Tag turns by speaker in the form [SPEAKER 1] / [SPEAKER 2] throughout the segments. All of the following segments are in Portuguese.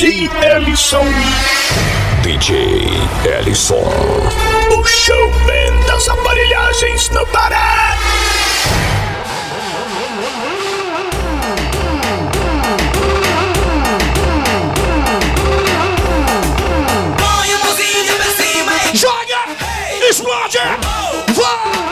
[SPEAKER 1] DJ Ellison. DJ Ellison. O showman das aparelhagens no Pará.
[SPEAKER 2] Põe a mãozinha pra cima e
[SPEAKER 3] joga! Explode! Vai!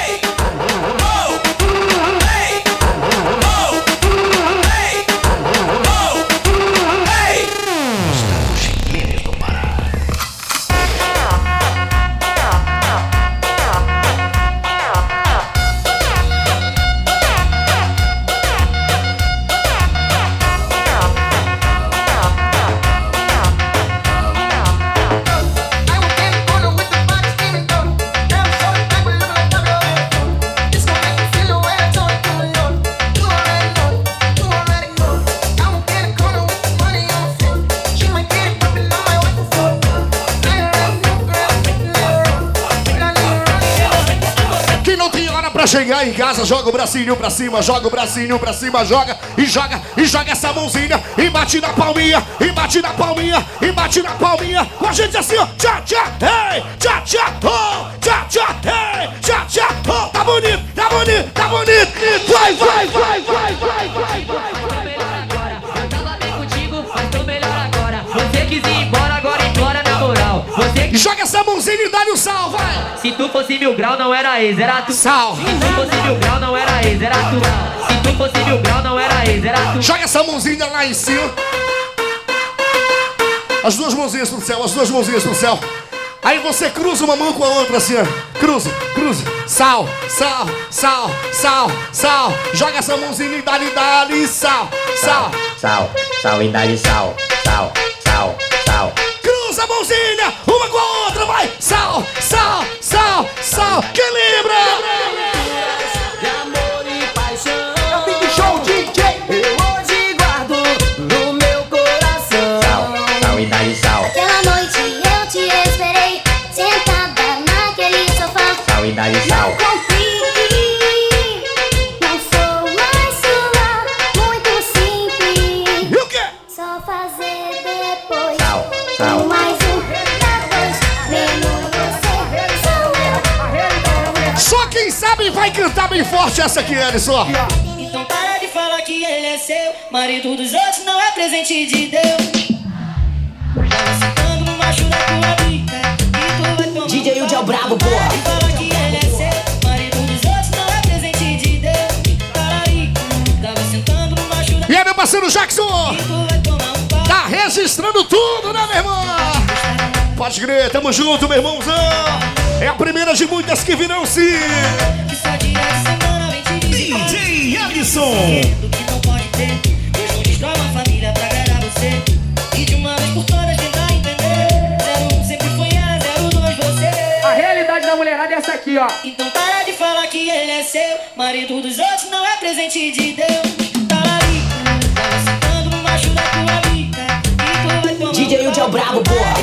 [SPEAKER 3] Chegar em casa, joga o bracinho pra cima, joga o bracinho pra cima, joga e joga essa mãozinha e bate na palminha, e bate na palminha, e bate na palminha. Com a gente assim, ó, tchá, tchá, ei, tchá, tchá, oh, tchá, tchá, ei, tchá, tchá, oh. Tá bonito, tá bonito, tá bonito. Vai, vai, vai, vai, vai, vai, vai.
[SPEAKER 4] Eu tava bem contigo, mas tô melhor agora. Você quis ir embora, agora implora na moral. Você
[SPEAKER 3] joga essa mãozinha e dá-lhe o sal, vai.
[SPEAKER 4] Se tu fosse 1000 graus, não era ex, era tu.
[SPEAKER 3] Sal.
[SPEAKER 4] Se tu fosse 1000 graus, não era ex, era tu. Se tu fosse 1000 graus, não era ex, era tu.
[SPEAKER 3] Joga essa mãozinha lá em cima. As duas mãozinhas pro céu, as duas mãozinhas pro céu. Aí você cruza uma mão com a outra assim, ó. Cruza, cruza. Sal, sal, sal, sal, sal. Joga essa mãozinha e dá-lhe sal, sal.
[SPEAKER 5] Sal, sal e dá-lhe sal, sal, sal, sal.
[SPEAKER 3] Cruza a mãozinha, uma com a outra, vai. Sal, sal, sal, sal. Que lembra?
[SPEAKER 2] de amor e paixão. É o Big Show DJ. Eu hoje guardo no meu coração.
[SPEAKER 5] Sal e dá-lhe sal.
[SPEAKER 6] Aquela noite eu te esperei, sentada naquele sofá.
[SPEAKER 5] Sal e dá-lhe
[SPEAKER 6] Não
[SPEAKER 5] sal.
[SPEAKER 6] compreendi, não sou mais sua, muito simples.
[SPEAKER 3] E o quê?
[SPEAKER 6] Só fazer depois.
[SPEAKER 5] Sal, sal.
[SPEAKER 6] Mais um, depois, menos você, sou eu.
[SPEAKER 3] Só quem sabe vai cantar bem forte essa aqui, Ellison.
[SPEAKER 2] Então para de falar que ele é seu. Marido dos outros não é presente de Deus. Tava sentando no macho da tua vida e tu vai tomar
[SPEAKER 7] DJ Hilde é o brabo, porra.
[SPEAKER 2] Para de falar que ele é seu. Marido dos outros não é presente de Deus. Para aí, tava sentando no macho da
[SPEAKER 3] E aí, meu parceiro Jackson?
[SPEAKER 2] e tu vai tomar um pau.
[SPEAKER 3] Tá registrando tudo, né, meu irmão? Pode crer, tamo junto, meu irmãozão. É a primeira de muitas que virão sim.
[SPEAKER 2] Que só dia de semana vem te visitar.
[SPEAKER 3] DJ Ellison.
[SPEAKER 2] Do que não pode ter. Deus não destrói uma família pra agradar você. E de uma vez por todas tentar entender. 01 sempre foi ela, 02 você.
[SPEAKER 7] A realidade da mulherada é essa aqui, ó.
[SPEAKER 2] Então para de falar que ele é seu. Marido dos outros não é presente de Deus. Talarico, tava sentando no macho da tua vida e tu vai tomar
[SPEAKER 7] DJ Hilde é o brabo, porra.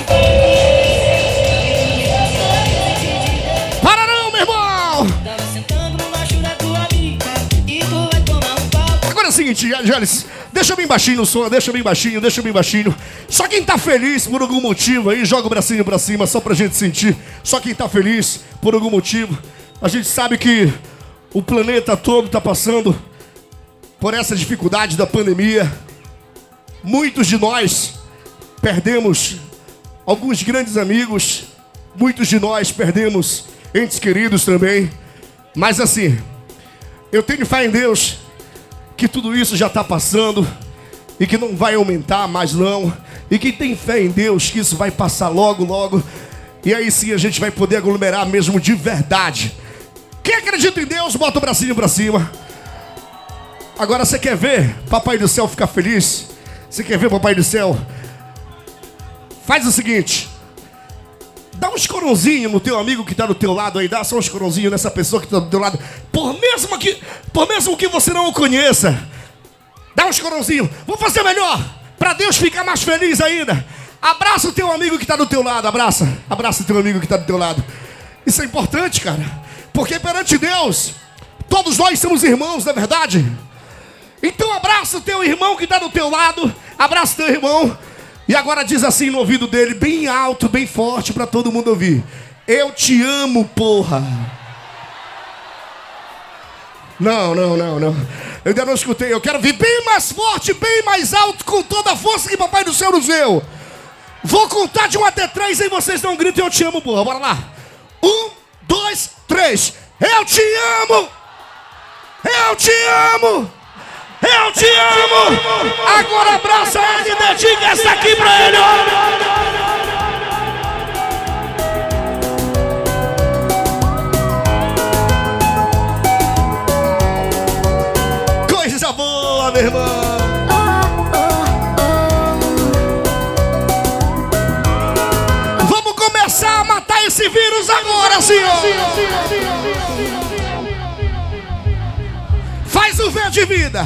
[SPEAKER 3] Para não, meu irmão.
[SPEAKER 2] Tava sentando no macho da tua vida e tu vai tomar um pau.
[SPEAKER 3] Agora é o seguinte, Gélis, deixa bem baixinho o som, deixa bem baixinho, deixa bem baixinho. Só quem tá feliz por algum motivo aí, joga o bracinho pra cima, só pra gente sentir. Só quem tá feliz por algum motivo. A gente sabe que o planeta todo tá passando por essa dificuldade da pandemia. Muitos de nós perdemos alguns grandes amigos. Muitos de nós perdemos entes queridos também. Mas assim, eu tenho fé em Deus que tudo isso já está passando e que não vai aumentar mais não. E quem tem fé em Deus que isso vai passar logo, logo. E aí sim a gente vai poder aglomerar mesmo de verdade. Quem acredita em Deus, bota o bracinho pra cima. Agora você quer ver Papai do Céu ficar feliz? Você quer ver Papai do Céu? Faz o seguinte. Dá uns coronzinhos no teu amigo que tá do teu lado aí. Dá só uns coronzinhos nessa pessoa que tá do teu lado. Por mesmo que você não o conheça. Dá uns coronzinhos. Vou fazer melhor. Pra Deus ficar mais feliz ainda. Abraça o teu amigo que tá do teu lado. Abraça. Abraça o teu amigo que tá do teu lado. Isso é importante, cara. Porque perante Deus, todos nós somos irmãos, não é verdade? Então abraça o teu irmão que tá do teu lado. Abraça o teu irmão. E agora diz assim no ouvido dele, bem alto, bem forte, pra todo mundo ouvir. Eu te amo, porra. Não. Eu ainda não escutei. Eu quero vir bem mais forte, bem mais alto, com toda a força que Papai do Céu nos deu. Vou contar de 1 até 3 e vocês não gritam, eu te amo, porra. Bora lá. 1, 2, 3. Eu te amo. Eu te amo. Eu te amo. Agora abraça ele e dedica essa aqui pra ele. Coisa boa, meu irmão. Vamos começar a matar esse vírus agora, senhor. Faz o V de vida.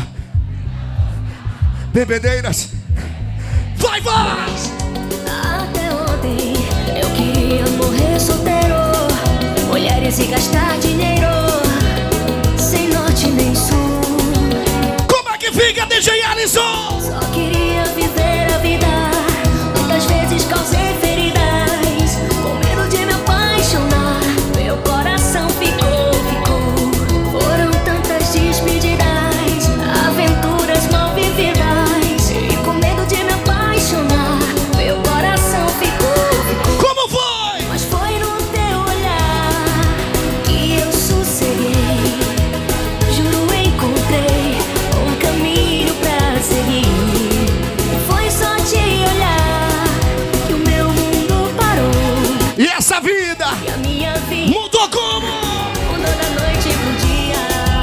[SPEAKER 3] Bebedeiras. Vai!
[SPEAKER 6] Até ontem eu queria morrer solteiro, mulheres e gastar dinheiro, sem norte nem sul.
[SPEAKER 3] Como é que fica, DJ Alisson?
[SPEAKER 6] Só queria viver a vida, muitas vezes causei feridas, com medo de me apaixonar, meu coração ficou. Foram tantas despedidas, aventuras mal vividas, e com medo de me apaixonar, meu coração ficou.
[SPEAKER 3] Como foi?
[SPEAKER 6] Mas foi no teu olhar que eu sosseguei, juro encontrei um caminho pra seguir. Foi só te olhar que o meu mundo parou.
[SPEAKER 3] E essa vida?
[SPEAKER 6] E a minha vida
[SPEAKER 3] mudou como?
[SPEAKER 6] mudou da noite pro dia.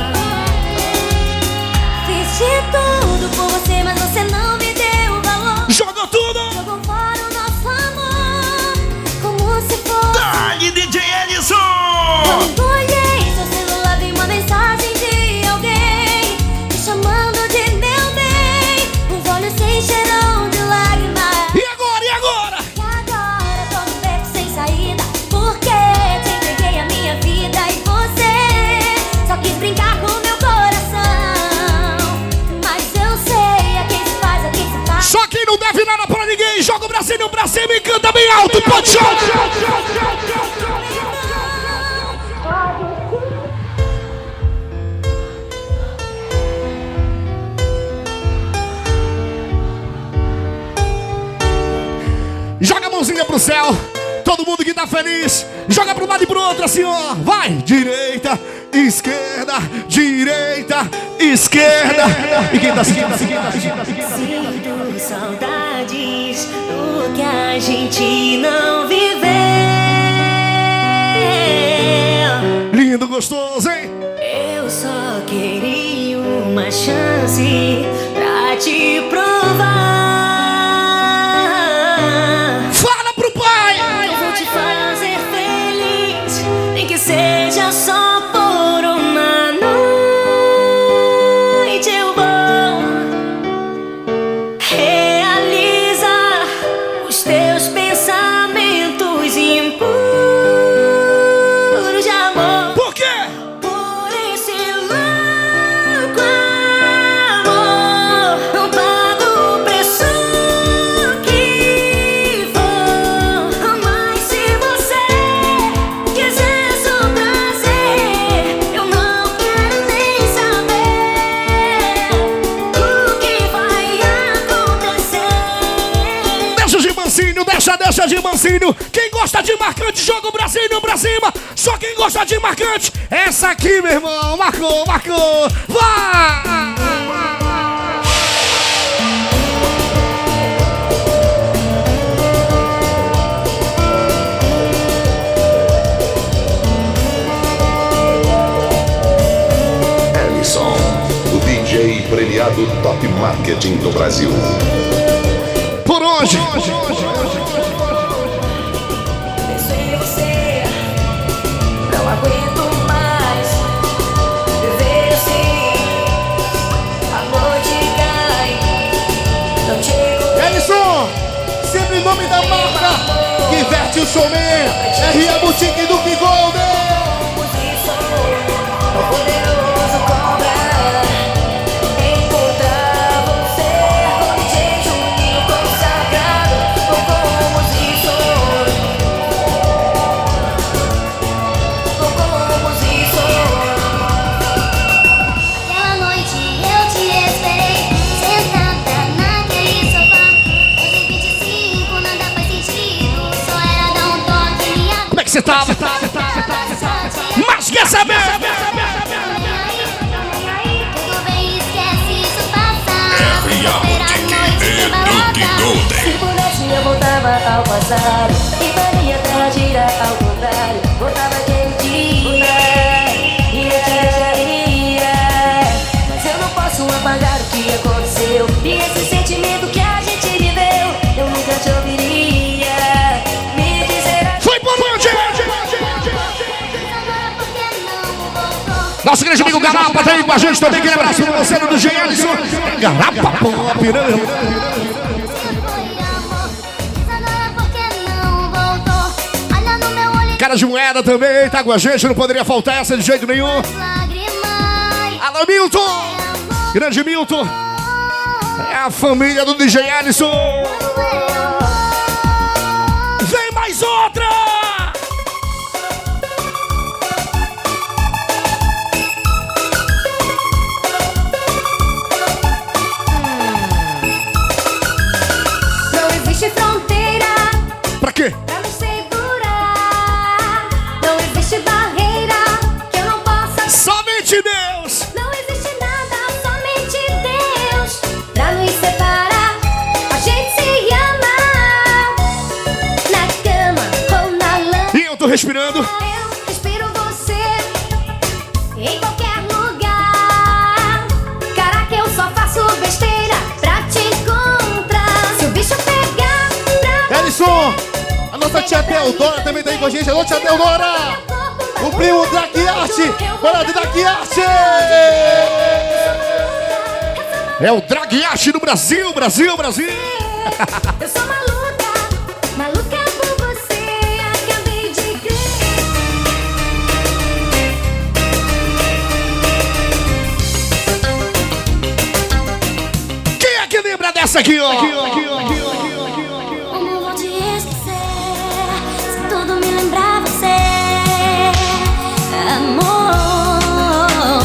[SPEAKER 6] Fiz de tudo por você, mas você não me deu valor.
[SPEAKER 3] Jogou tudo!
[SPEAKER 6] Jogou fora o nosso amor, como se fosse.
[SPEAKER 3] Dale, DJ Ellison!
[SPEAKER 6] Quando olhei seu celular, vi uma mensagem de alguém me chamando de meu bem. Os olhos se encheram de lágrimas.
[SPEAKER 3] E agora?
[SPEAKER 6] E agora tô no beco sem saída, porque te entreguei a minha vida e você só quis brincar com meu coração. Mas eu sei a quem se faz, a quem se faz.
[SPEAKER 3] Só quem não deve nada pra ninguém, joga o bracinho pra cima e canta bem alto, pode chorar! Joga a mãozinha pro céu, todo mundo que tá feliz, joga pro lado e pro outro assim, ó. Vai! Direita, esquerda, direita, esquerda. E quem tá seguindo?
[SPEAKER 6] Sinto saudades do que a gente não viveu.
[SPEAKER 3] Lindo, gostoso, hein?
[SPEAKER 6] Eu só queria uma chance pra te provar.
[SPEAKER 3] Fala pro pai!
[SPEAKER 6] Eu vou te fazer feliz, nem que seja só por uma noite. Eu vou realizar os teus pensamentos impuros de amor.
[SPEAKER 3] Por quê?
[SPEAKER 6] Por esse louco amor, não pago o preço que for. Mas se você quiser só prazer, eu não quero nem saber o que vai acontecer.
[SPEAKER 3] Deixa de mansinho, deixa de mansinho. Quem gosta de marcante, joga o bracinho pra cima. Só quem gosta de marcante, essa aqui, meu irmão. Marcou. Vai!
[SPEAKER 1] Ellison, o DJ premiado Top Marketing do Brasil.
[SPEAKER 3] Por onde?
[SPEAKER 6] Penso em você, não aguento mais viver assim. A noite cai, não chego.
[SPEAKER 3] Ellison, sempre em nome da marca que veste o showman. R.A. Boutique do King Golden.
[SPEAKER 6] O poderoso cobra encontrar você, com DJ Juninho consagrado.
[SPEAKER 3] você tava? Mas quer saber?
[SPEAKER 6] Tudo bem, esquece isso passado.
[SPEAKER 8] Se pudesse eu voltava ao passado e faria a terra girar ao contrário. Voltava aquele dia e eu te deixaria. Mas eu não posso apagar o que aconteceu e esse sentimento que a gente viveu. Eu nunca te ouviria me dizer assim.
[SPEAKER 3] Foi por onde? Nosso grande amigo Garapa tá aí com a gente também. Aquele abraço no parceiro do G.Alisson. Garapa, pô, piranha. Cara de moeda também, tá com a gente, não poderia faltar essa de jeito nenhum. Alô, Milton! Grande Milton! É a família do DJ Alisson! Vem mais outra!
[SPEAKER 6] Não existe fronteira
[SPEAKER 3] Pra quê?
[SPEAKER 6] pra me segurar. Não existe barreira que eu não possa.
[SPEAKER 3] Somente Deus!
[SPEAKER 6] Não existe nada, somente Deus pra nos separar. A gente se ama na cama ou na lama.
[SPEAKER 3] E eu tô respirando.
[SPEAKER 6] Eu respiro você em qualquer lugar. Caraca, eu só faço besteira pra te encontrar. Se o bicho pegar pra
[SPEAKER 9] Alisson, a nossa tia Teodora também tá aí com a gente. Alô, tia Teodora! O primo Draguiarte! Bora de Draguiarte!
[SPEAKER 3] É o Draguiarte do Brasil, Brasil, Brasil!
[SPEAKER 6] eu sou maluca, maluca por você. Acabei de crer.
[SPEAKER 3] Quem é que lembra dessa aqui, ó?
[SPEAKER 6] Como vou te esquecer se tudo me lembrar você, amor?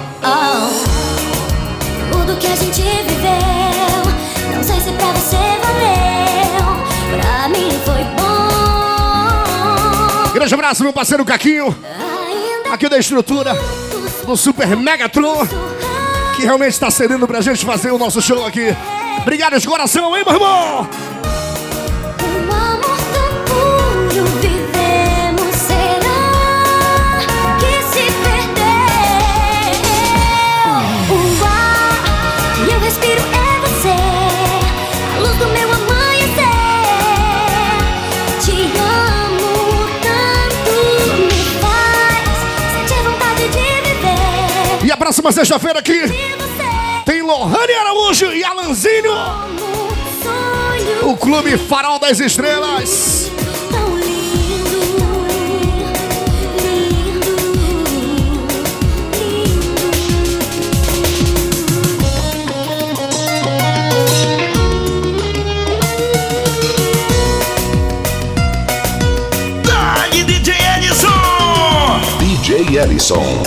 [SPEAKER 6] Tudo que a gente viveu, não sei se pra você valeu, pra mim foi bom.
[SPEAKER 3] Grande abraço, meu parceiro Caquinho,
[SPEAKER 6] Ainda
[SPEAKER 3] aqui da estrutura do Super Megatron, que realmente está cedendo pra gente fazer o nosso show aqui. Obrigado de coração, hein, meu irmão?
[SPEAKER 6] um amor tão puro vivemos, será que se perdeu? O ar que eu respiro é você, a luz do meu amanhecer. Te amo tanto, me faz sentir vontade de viver.
[SPEAKER 3] E a próxima sexta-feira aqui
[SPEAKER 6] E você
[SPEAKER 3] tem Lohane Araújo e Alanzinho,
[SPEAKER 6] como um sonho
[SPEAKER 3] o Clube Farol das Estrelas.
[SPEAKER 6] tão lindo, lindo,
[SPEAKER 10] Dali, DJ Ellison!
[SPEAKER 1] DJ Ellison.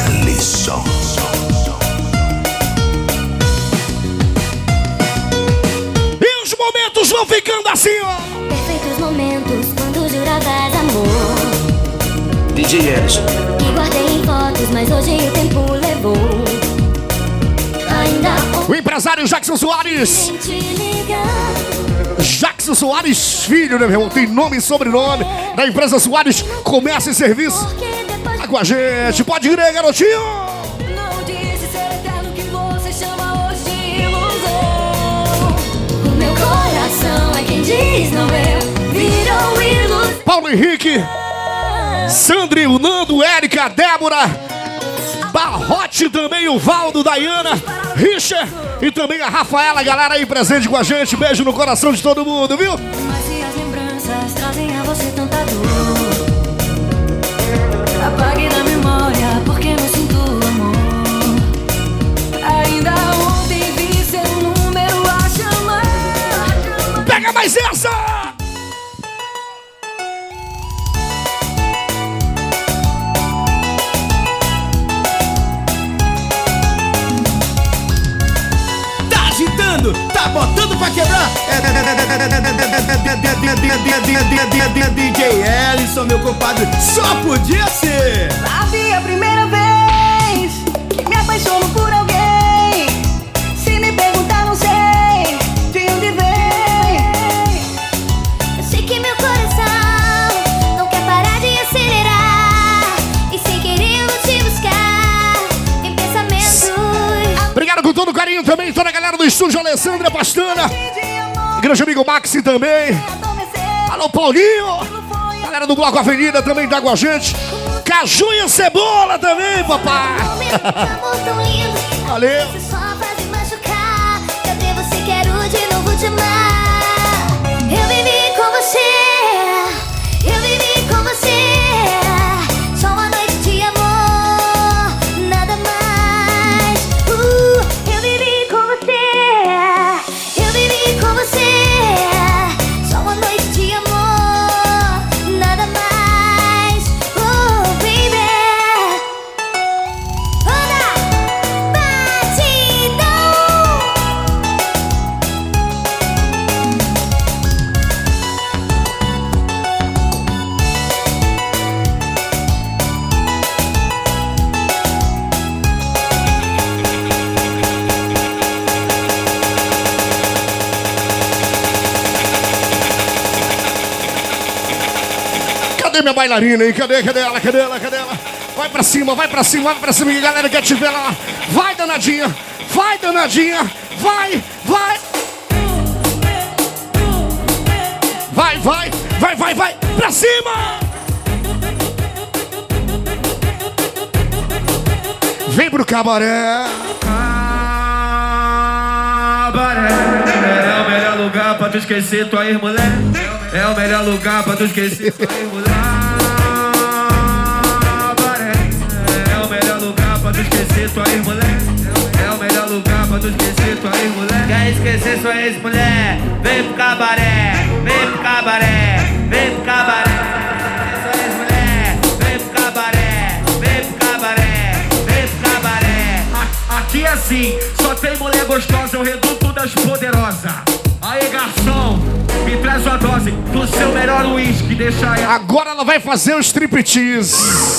[SPEAKER 3] E os momentos vão ficando assim, ó.
[SPEAKER 6] perfeitos momentos quando juravas amor.
[SPEAKER 10] DJ Ellison.
[SPEAKER 6] Que guardei em fotos, mas hoje o tempo levou. Ainda
[SPEAKER 3] O empresário Jackson Soares.
[SPEAKER 6] ontem te ligar.
[SPEAKER 3] Jackson Soares Filho, né, meu irmão? Tem nome e sobrenome da empresa Soares Comércio e Serviço.
[SPEAKER 6] Porque depois
[SPEAKER 3] Tá com a gente. Pode crer, garotinho.
[SPEAKER 6] não disse ser eterno que você chama hoje de ilusão. O meu coração é quem diz não eu. Virou ilusão.
[SPEAKER 3] Paulo Henrique, Sandri, o Nando, Érica, Débora, Barrote também, o Valdo, Dayana, Richard e também a Rafaela, galera aí presente com a gente. Beijo no coração de todo mundo, viu?
[SPEAKER 6] Mas se as lembranças trazem a você tanta dor, apague da memória porque não sinto amor. Ainda ontem vi seu número a chamar.
[SPEAKER 3] Pega mais essa!
[SPEAKER 10] Tá agitando, tá botando pra quebrar. DJ Ellison, meu compadre, só podia ser.
[SPEAKER 11] Sabe a primeira vez que me apaixono por alguém? Se me perguntar, não sei de onde vem.
[SPEAKER 6] Eu sei que meu coração não quer parar de acelerar, e sem querer eu vou te buscar em pensamentos.
[SPEAKER 3] Obrigado com todo o carinho também, toda a galera do estúdio, Alessandra Pastana, grande amigo Maxi também. Alô, Paulinho. Galera do Bloco Avenida também tá com a gente. Caju e Cebola também, papai. Valeu.
[SPEAKER 6] Só faz me machucar. Cadê você? Quero de novo te amar. Eu vivi com você. Eu vivi com você. Só uma noite de amor, nada mais. Eu vivi com você. Eu vivi com você. Só uma noite de amor, nada mais. Baby. Anda, batidão.
[SPEAKER 3] Cadê minha bailarina aí? Cadê ela? Cadê ela? Cadê ela? Vai pra cima, vai pra cima, vai pra cima. Que galera quer te ver lá. Vai, danadinha. Vai, danadinha. Vai, vai. Vai, vai, vai, vai, vai. Pra cima. Vem pro cabaré.
[SPEAKER 12] É o melhor lugar pra tu esquecer tua ex-mulher. É o melhor lugar pra tu esquecer tua ex-mulher. É o melhor lugar pra tu esquecer tua ex-mulher. É o melhor lugar pra tu esquecer tua ex-mulher.
[SPEAKER 4] Quer esquecer sua ex-mulher? Vem pro cabaré, vem pro cabaré, vem pro cabaré. Sua ex-mulher, vem pro cabaré, vem pro cabaré, vem pro cabaré.
[SPEAKER 12] Aqui é assim, só tem mulher gostosa, é o reduto das poderosas. Aí, garçom, me traz uma dose do seu melhor uísque, deixa ela.
[SPEAKER 3] Agora ela vai fazer o striptease.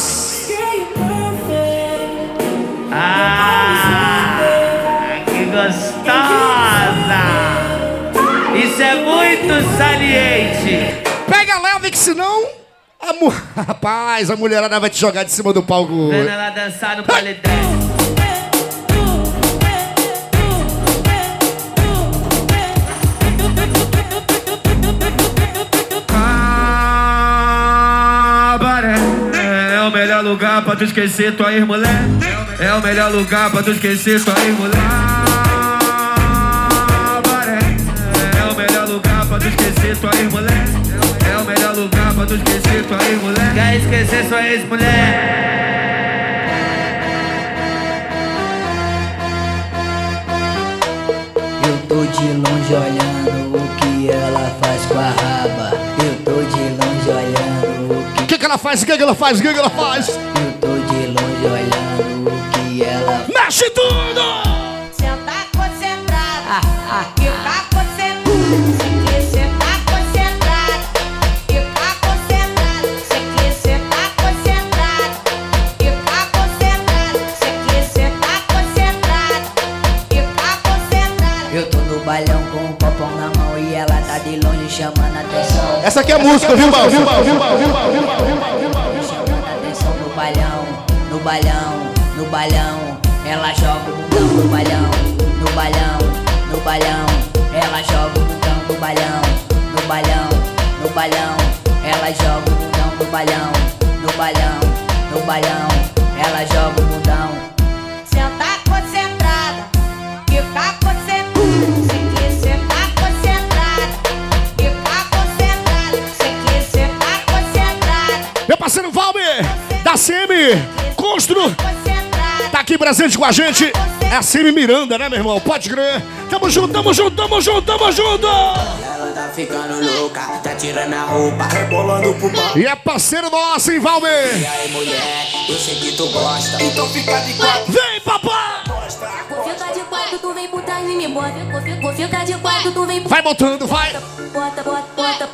[SPEAKER 4] Ah, que gostosa! Isso é muito saliente.
[SPEAKER 3] Pega leve que senão... Rapaz, a mulherada vai te jogar de cima do palco.
[SPEAKER 4] Vendo ela dançar no paletão.
[SPEAKER 12] É o melhor lugar pra tu esquecer tua ex-mulher. É o melhor lugar pra tu esquecer tua ex-mulher. É o melhor lugar pra tu esquecer tua ex-mulher. É o melhor lugar pra tu esquecer tua ex-mulher.
[SPEAKER 4] Quer esquecer sua ex-mulher?
[SPEAKER 13] Eu tô de longe olhando o que ela faz com a raba. Eu tô de longe olhando o que...
[SPEAKER 3] O que ela faz? O que ela faz? O que ela faz?
[SPEAKER 13] Eu tô de longe olhando o que ela...
[SPEAKER 3] Mexe tudo!
[SPEAKER 11] Senta concentrada, fica concentrada. Se quiser tá concentrada, fica concentrada. Se quiser tá concentrada, fica concentrada. Se quiser tá concentrada, fica concentrada.
[SPEAKER 13] Eu tô no bailão com um copão na mão e ela tá de longe chamando a atenção.
[SPEAKER 9] Essa aqui é a música, viu, Bal?
[SPEAKER 13] Chamando a atenção no bailão, no bailão, no bailão. Ela joga o bundão no bailão, no bailão, no bailão. Ela joga o bundão no bailão, no bailão, no bailão. Ela joga o bundão no bailão, no bailão, no bailão. Ela joga o bundão.
[SPEAKER 11] Senta concentrada, fica concentrada. Se quiser tá concentrada, fica concentrada. Se quiser tá concentrada.
[SPEAKER 3] Meu parceiro Valber, da CM Constru, tá aqui presente com a gente. É a CM Miranda, né, meu irmão? Pode crer. Tamo junto, tamo junto, tamo junto, tamo junto.
[SPEAKER 14] Ela tá ficando louca, tá tirando a roupa, rebolando pro pau.
[SPEAKER 3] E é parceiro nosso, hein, Valber?
[SPEAKER 14] E aí, mulher, eu sei que tu gosta, então fica de quatro.
[SPEAKER 3] Vem, papai!
[SPEAKER 6] Vou ficar de quatro, tu vem botar em mim, bota. Vou ficar de quatro, tu vem
[SPEAKER 3] Vai botando, vai.
[SPEAKER 6] Bota, bota, bota,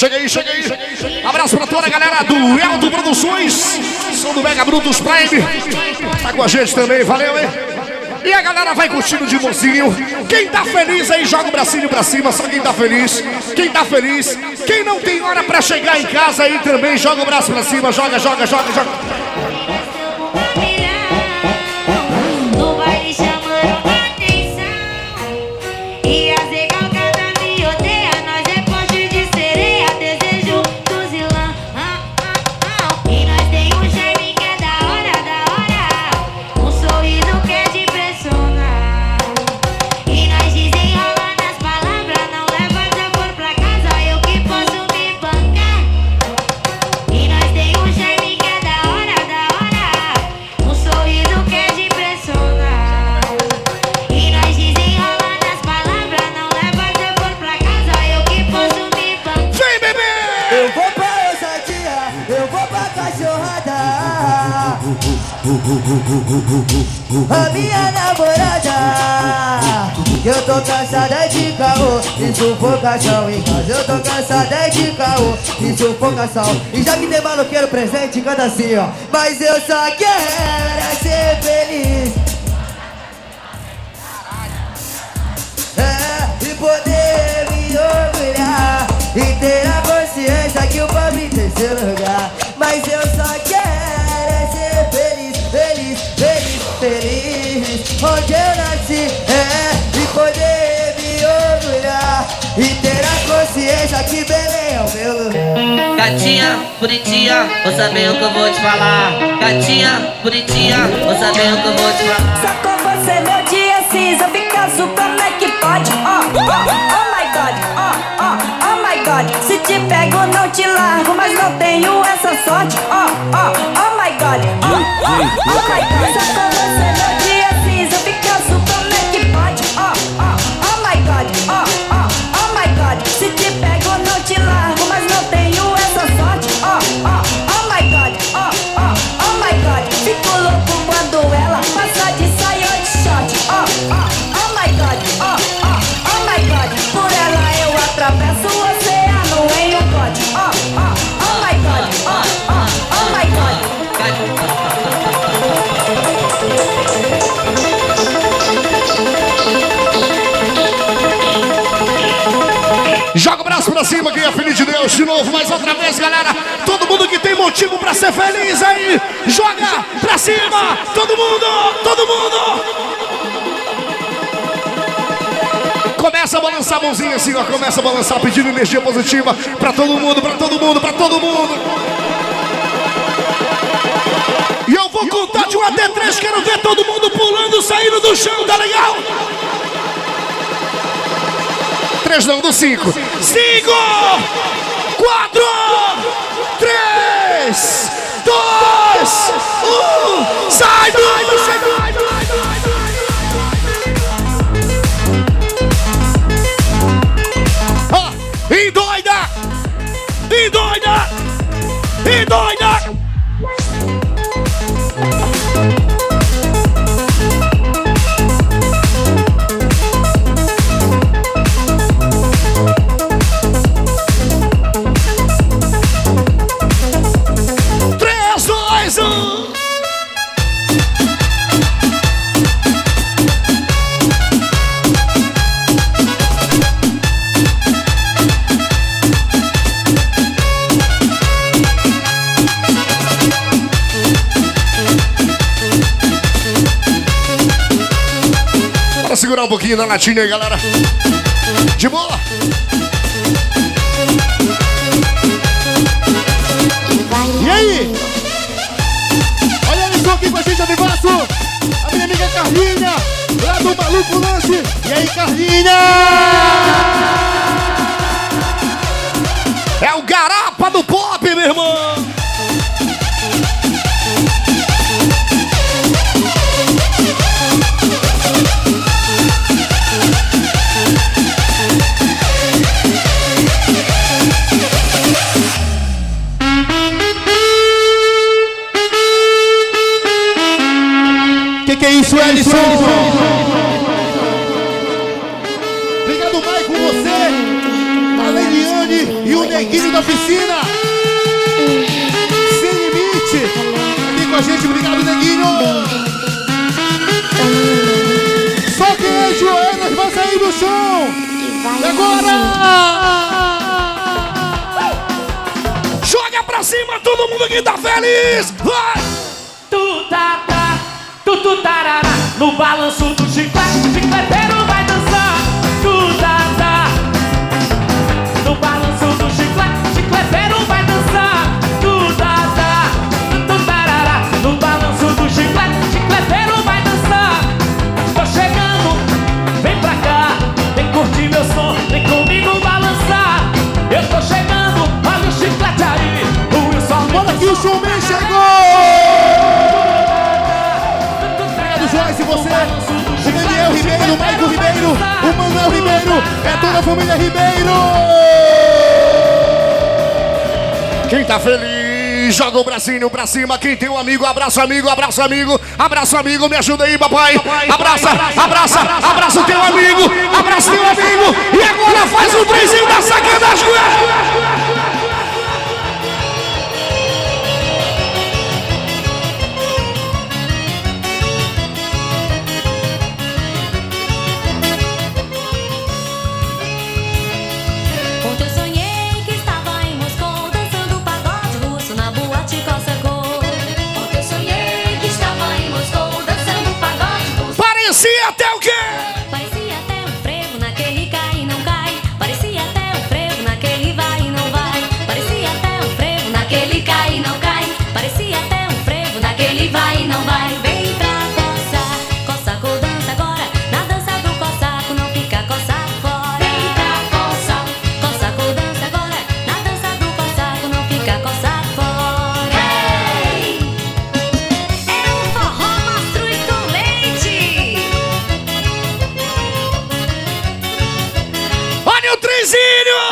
[SPEAKER 3] Chega aí, chega aí. Abraço pra toda a galera do Eldo Produções. São do Mega Brutus Prime. Tá com a gente também, valeu, hein? E a galera vai curtindo de mocinho. Quem tá feliz aí, joga o bracinho pra cima. Só quem tá feliz. Quem tá feliz. Quem não tem hora pra chegar em casa aí também, joga o braço pra cima. Joga, joga, joga, joga.
[SPEAKER 6] No baile chamando atenção. E as recalcadas me odeia. Nós é poste de sereia. Desejo fuzilão. E nós tem um charme que é da hora, da hora. Um sorriso que é de impressionar. E nós desenrolando as palavras. Não leva desaforo pra casa. Eu que posso me bancar. E nós tem um charme que é da hora, da hora. Um sorriso que é de impressionar. E nós desenrolando as palavras. Não leva desaforo pra casa. Eu que posso me bancar.
[SPEAKER 3] Vem, bebê!
[SPEAKER 15] Eu vou pra ousadia, eu vou pra cachorrada. A minha namorada, eu tô cansada de caô e sufocação em casa. Eu tô cansada de caô e sufocação. E já que tem maloqueiro presente, canta assim, ó. Mas eu só quero ser feliz. E poder me orgulhar e ter a consciência que o povo em terceiro lugar. Mas eu só quero ser feliz, feliz, feliz, feliz onde eu nasci, e poder me orgulhar e ter a consciência que Belém é o meu lugar.
[SPEAKER 4] Gatinha, bonitinha, vou saber o que eu vou te falar. Gatinha, bonitinha, vou saber o que eu vou te falar.
[SPEAKER 11] Só com você meu dia cinza fica azul, como é que pode? Oh my God, oh my God. Se te pego não te largo, mas não tenho essa sorte. Oh my God, oh my God. Só com você meu dia cinza fica azul, como é que pode? Oh my God, oh my God. Se te pego não te largo, mas não tenho essa sorte. Oh my God, oh my God. Fico louco quando ela passa de saia ou de short. Oh my God, oh my God. Por ela eu atravesso o oceano em um bote. Oh my God, oh my God.
[SPEAKER 3] Joga o braço pra cima, quem é filho de Deus. De novo, mais outra vez, galera. Todo mundo que tem motivo pra ser feliz aí, joga pra cima. Todo mundo, todo mundo. Começa a balançar a mãozinha assim, ó. Começa a balançar, pedindo energia positiva pra todo mundo, pra todo mundo, pra todo mundo. E eu vou contar de 1 até 3. Quero ver todo mundo pulando, saindo do chão, tá legal? 3 não, do 5. 5, 4, 3, 2, 1. Sai do e doida! E doida! E doida! Segurar um pouquinho da latinha aí, galera. De boa.
[SPEAKER 9] E aí? Olha eles aqui com a gente, Amivaço. A minha amiga Carlinha, lá do Maluco Lance. E aí, Carlinha?
[SPEAKER 3] É o garapa do pop, meu irmão.
[SPEAKER 9] Que é isso, Ellison? Obrigado, Mai, com você, a Leiliane E o neguinho da oficina. Sem limite. Aqui com a gente, obrigado, neguinho. Só quem é joelhos vai sair do chão. E agora?
[SPEAKER 3] Joga pra cima, todo mundo que tá feliz. Vai!
[SPEAKER 4] Tu tarará, no balanço do chiclete, chicleteiro vai dançar. Tu tá, no balanço do chiclete, chicleteiro vai dançar. Tu tarará, no balanço do chiclete, chicleteiro vai dançar. Tô chegando, vem pra cá, vem curtir meu som, vem comigo balançar. Eu tô chegando, olha o chiclete aí, o Wilson.
[SPEAKER 9] Olha que o showman chegou! Joyce, você, o Daniel Ribeiro, o Maicon Ribeiro, o Manuel Ribeiro, é toda a família Ribeiro!
[SPEAKER 3] Quem tá feliz, joga o bracinho pra cima. Quem tem um amigo, abraça amigo, abraça amigo, abraça amigo, me ajuda aí, papai. Abraça o teu amigo, abraça teu amigo. E agora faz o trenzinho da sacanagem.
[SPEAKER 6] Ontem eu sonhei que estava em Moscou, dançando pagode russo na boate Cossacô. Ontem eu sonhei que estava em Moscou, dançando pagode russo.
[SPEAKER 3] Parecia até o quê?
[SPEAKER 6] Parecia até um frevo naquele cai e não cai. Parecia até um frevo naquele vai e não vai. Parecia até um frevo naquele cai e não cai. Parecia até um frevo naquele vai e não vai. Vem pra coçar, Cossacô dança agora. Na dança do Cossaco não fica coçaco fora. Vem pra coçar, Cossacô dança agora. Na dança do Cossaco não fica coçaco fora. Hey! É um forró mastruz com leite.
[SPEAKER 3] Olha o trenzinho!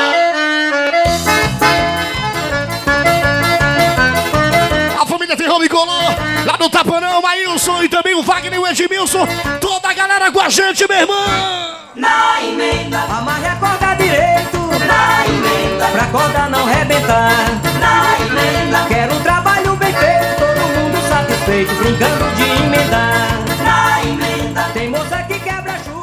[SPEAKER 3] A família tem Rome Color, lá no Tapanão, Maílson e também o Wagner e o Edmilson. Toda a galera com a gente, meu irmão!
[SPEAKER 4] Na emenda, amarre a corda direito. Na emenda, pra corda não rebentar. Na emenda, quero um trabalho bem feito, todo mundo satisfeito, brincando de emendar. Na emenda, tem moça que quebra chuva.